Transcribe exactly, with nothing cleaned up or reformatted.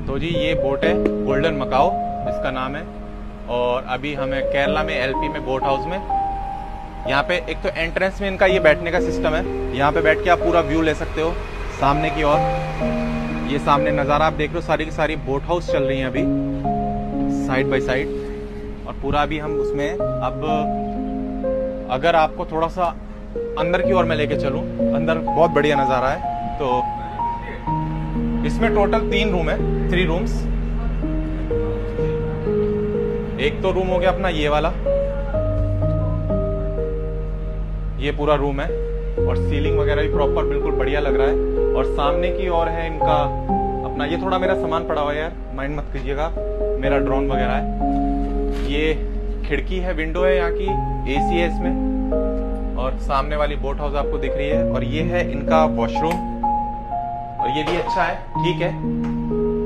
तो जी ये बोट है गोल्डन मकाओ इसका नाम है, और अभी हमें केरला में एलपी में बोट हाउस में। यहाँ पे एक तो एंट्रेंस में इनका ये बैठने का सिस्टम है, यहाँ पे बैठ के आप पूरा व्यू ले सकते हो सामने की ओर। ये सामने नज़ारा आप देख रहे हो, सारी की सारी बोट हाउस चल रही हैं अभी साइड बाय साइड, और पूरा अभी हम उसमें। अब अगर आपको थोड़ा सा अंदर की ओर मैं लेके चलूं, अंदर बहुत बढ़िया नज़ारा है। तो इसमें टोटल तीन रूम है, थ्री रूम्स। एक तो रूम हो गया अपना ये वाला, ये पूरा रूम है, और सीलिंग वगैरह भी प्रॉपर बिल्कुल बढ़िया लग रहा है। और सामने की ओर है इनका अपना, ये थोड़ा मेरा सामान पड़ा हुआ है यार, माइंड मत कीजिएगा, मेरा ड्रोन वगैरह है। ये खिड़की है, विंडो है यहाँ की, एसी है इसमें, और सामने वाली बोट हाउस आपको दिख रही है। और ये है इनका वॉशरूम, और ये भी अच्छा है, ठीक है।